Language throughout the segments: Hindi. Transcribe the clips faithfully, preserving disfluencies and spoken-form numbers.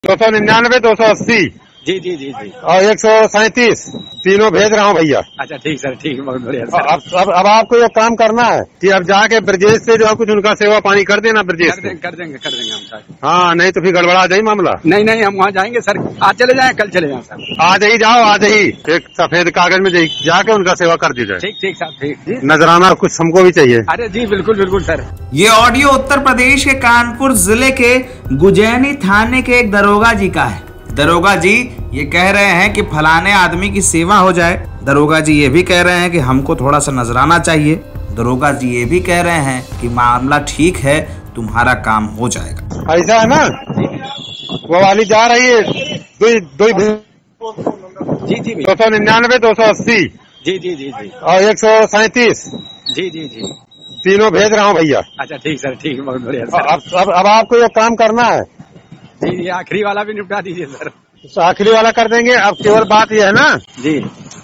दो सौ निन्यानवे, दो सौ अस्सी जी जी जी जी और एक सौ सैंतीस तीनों भेज रहा हूँ भैया। अच्छा ठीक सर, ठीक है, बहुत बढ़िया सर। अब अब अब आपको ये काम करना है कि अब जाके ब्रजेश से जो है कुछ उनका सेवा पानी कर देना ब्रजेश कर देंगे कर देंगे कर देंगे हम सर। हाँ, नहीं तो फिर गड़बड़ा जाए मामला। नहीं नहीं, हम वहाँ जाएंगे सर, आज चले जाएं, कल चले जाएं सर। आज ही जाओ, आज ही एक सफेद कागज में जाके उनका सेवा कर दी जाए। ठीक ठीक सर, ठीक जी। नजराना कुछ हमको भी चाहिए। अरे जी बिल्कुल बिल्कुल सर। ये ऑडियो उत्तर प्रदेश के कानपुर जिले के गुजैनी थाने के एक दरोगा जी का है। दरोगा जी ये कह रहे हैं कि फलाने आदमी की सेवा हो जाए। दरोगा जी ये भी कह रहे हैं कि हमको थोड़ा सा नजराना चाहिए। दरोगा जी ये भी कह रहे हैं कि मामला ठीक है, तुम्हारा काम हो जाएगा। ऐसा है ना, वो वाली जा रही है दो दो जी जी दो सौ निन्यानवे, दो सौ अस्सी जी जी जी जी और एक सौ सैंतीस जी जी जी तीनों भेज रहा हूँ भैया। अच्छा ठीक सर, ठीक है, बहुत बढ़िया सर। अब अब अब आपको ये काम करना है जी जी, आखिरी वाला भी निपटा दीजिए सर। तो आखिरी वाला कर देंगे। अब केवल बात यह है ना जी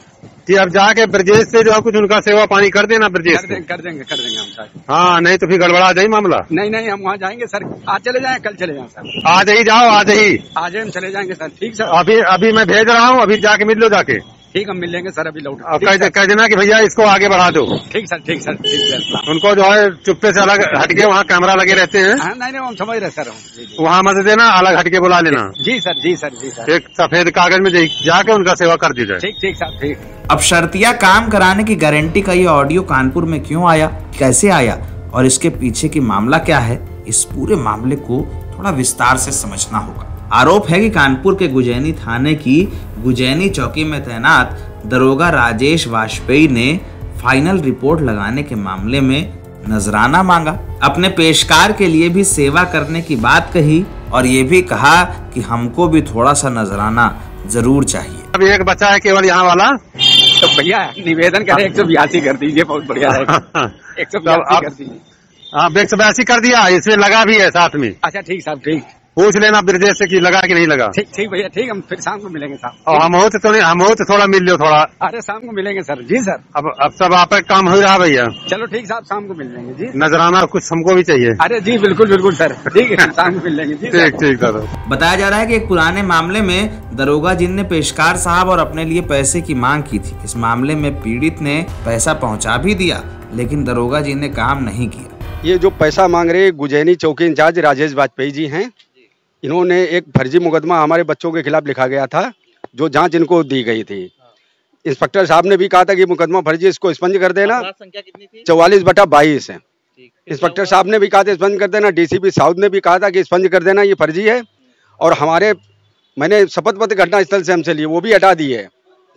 कि अब जाके ब्रजेश से जो है कुछ उनका सेवा पानी कर देना ब्रजेश कर देंगे कर देंगे कर देंगे हम सर। हाँ, नहीं तो फिर गड़बड़ा जाए मामला। नहीं नहीं, हम वहाँ जाएंगे सर, आज चले जाएं, कल चले जाएं सर। आज ही जाओ, आज ही आज ही हम चले जाएंगे सर। ठीक सर, अभी अभी मैं भेज रहा हूँ, अभी जाके मिल लो जाके। ठीक, हम मिल लेंगे सर, अभी लौट और कह कह देना कि भैया इसको आगे बढ़ा दो। ठीक सर, ठीक सर, ठीक सर। उनको जो है चुप्पे से अलग हटके, वहाँ कैमरा लगे रहते हैं, हाँ, नहीं नहीं, हम समझ रहे सर। वहाँ मत देना, अलग हटके बुला लेना। जी सर, जी सर, जी सर। एक सफेद कागज में जाके उनका सेवा कर दी जाए। ठीक ठीक सर, ठीक। अब शर्तिया काम कराने की गारंटी का ये ऑडियो कानपुर में क्यों आया, कैसे आया और इसके पीछे की मामला क्या है, इस पूरे मामले को थोड़ा विस्तार से समझना होगा। आरोप है कि कानपुर के गुजैनी थाने की गुजैनी चौकी में तैनात दरोगा राजेश वाजपेयी ने फाइनल रिपोर्ट लगाने के मामले में नजराना मांगा। अपने पेशकार के लिए भी सेवा करने की बात कही और ये भी कहा कि हमको भी थोड़ा सा नजराना जरूर चाहिए। अब एक बच्चा है केवल यहाँ वाला, तो भैया निवेदन करें एक सौ बयासी कर दीजिए, बहुत बढ़िया है। एक सौ बयासी कर दीजिए। हाँ, एक सौ बयासी कर दिया, इसमें लगा भी है साथ में। अच्छा ठीक साहब, ठीक। पूछ लेना ब्रजेश से कि लगा कि नहीं लगा। ठीक ठीक भैया, ठीक, हम फिर शाम को मिलेंगे साहब। और हम हो तो थोड़ी हम हो तो थोड़ा मिल लो थोड़ा। अरे शाम को मिलेंगे सर। जी सर। अब अब सब आप काम हो रहा भैया। चलो ठीक साहब, शाम को मिल लेंगे जी। नजराना कुछ हमको भी चाहिए। अरे जी बिल्कुल बिल्कुल सर, ठीक है, शाम को मिल लेंगे जी। ठीक ठीक दादा। बताया जा रहा है कि एक पुराने मामले में दरोगा जिन ने पेशकार साहब और अपने लिए पैसे की मांग की थी। इस मामले में पीड़ित ने पैसा पहुंचा भी दिया, लेकिन दरोगा जी ने काम नहीं किया। ये जो पैसा मांग रहे गुजैनी चौकी इंचार्ज राजेश वाजपेयी जी हैं, इन्होंने एक फर्जी मुकदमा हमारे बच्चों के खिलाफ लिखा गया था, जो जांच इनको दी गई थी। इंस्पेक्टर साहब ने भी कहा था कि मुकदमा फर्जी, इसको स्पंज कर देना। चौवालीस बटा बाईस है। इंस्पेक्टर साहब ने भी कहा था स्पंज कर देना। डीसीपी साउथ ने भी कहा था कि स्पंज कर देना, ये फर्जी है। और हमारे मैंने शपथ पत्र घटना स्थल से हमसे लिए, वो भी हटा दिए।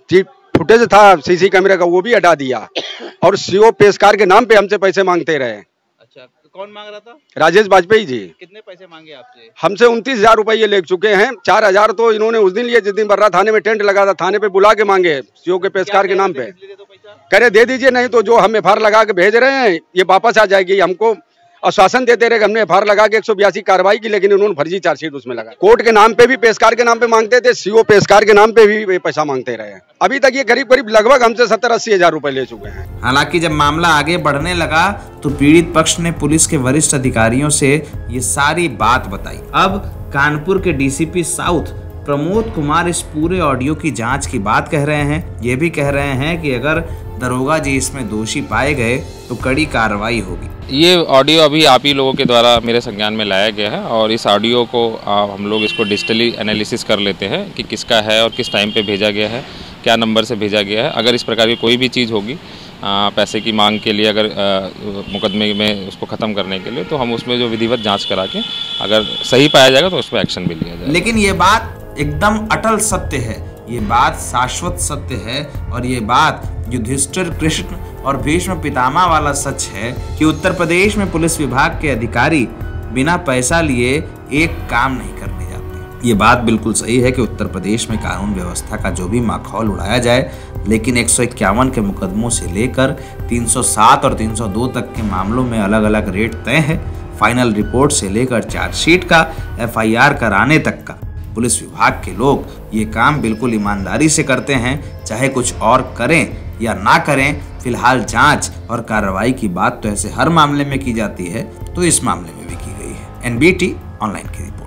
फुटेज था सीसी कैमरे का, वो भी हटा दिया। और सीओ पेशकार के नाम पे हमसे पैसे मांगते रहे। अच्छा, कौन मांग रहा था? राजेश वाजपेयी जी। कितने पैसे मांगे आपसे? हमसे उनतीस हजार रुपये ले चुके हैं। चार हजार तो इन्होंने उस दिन लिए जिस दिन बर्रा थाने में टेंट लगा था, थाने पे बुला के मांगे सीओ के पेशकार के नाम पे। करे दे दीजिए, नहीं तो जो हम एफ आई आर लगा के भेज रहे हैं ये वापस आ जाएगी। हमको आश्वासन देते रहे, हमने एफ आई आर लगा के एक सौ बयासी कार्रवाई की, लेकिन उन्होंने फर्जी चार्जशीट उसमें लगा। कोर्ट के नाम पे भी, पेशकार के नाम पे मांगते थे, सीओ पेशकार के नाम पे भी पैसा मांगते रहे। अभी तक ये करीब करीब लगभग हमसे सत्तर अस्सी हजार रुपए ले चुके हैं। हालांकि जब मामला आगे बढ़ने लगा तो पीड़ित पक्ष ने पुलिस के वरिष्ठ अधिकारियों से ये सारी बात बताई। अब कानपुर के डीसीपी साउथ प्रमोद कुमार इस पूरे ऑडियो की जांच की बात कह रहे हैं। ये भी कह रहे हैं कि अगर दरोगा जी इसमें दोषी पाए गए तो कड़ी कार्रवाई होगी। ये ऑडियो अभी आप ही लोगों के द्वारा मेरे संज्ञान में लाया गया है और इस ऑडियो को आ, हम लोग इसको डिजिटली एनालिसिस कर लेते हैं कि किसका है और किस टाइम पे भेजा गया है, क्या नंबर से भेजा गया है। अगर इस प्रकार की कोई भी चीज़ होगी आ, पैसे की मांग के लिए, अगर आ, मुकदमे में उसको ख़त्म करने के लिए, तो हम उसमें जो विधिवत जांच करा के अगर सही पाया जाएगा तो उस पर एक्शन भी लिया जाएगा। लेकिन ये बात एकदम अटल सत्य है, ये बात शाश्वत सत्य है और ये बात युधिष्ठिर, कृष्ण और भीष्म पितामह वाला सच है कि उत्तर प्रदेश में पुलिस विभाग के अधिकारी बिना पैसा लिए एक काम नहीं करने जाते। ये बात बिल्कुल सही है कि उत्तर प्रदेश में कानून व्यवस्था का जो भी माहौल उड़ाया जाए, लेकिन एक सौ इक्यावन के मुकदमों से लेकर तीन सौ सात और तीन सौ दो तक के मामलों में अलग अलग रेट तय है। फाइनल रिपोर्ट से लेकर चार्जशीट का, एफ आई आर कराने तक का पुलिस विभाग के लोग ये काम बिल्कुल ईमानदारी से करते हैं। चाहे कुछ और करें या ना करें, फिलहाल जांच और कार्रवाई की बात तो ऐसे हर मामले में की जाती है, तो इस मामले में भी की गई है। एन बी टी ऑनलाइन की रिपोर्ट।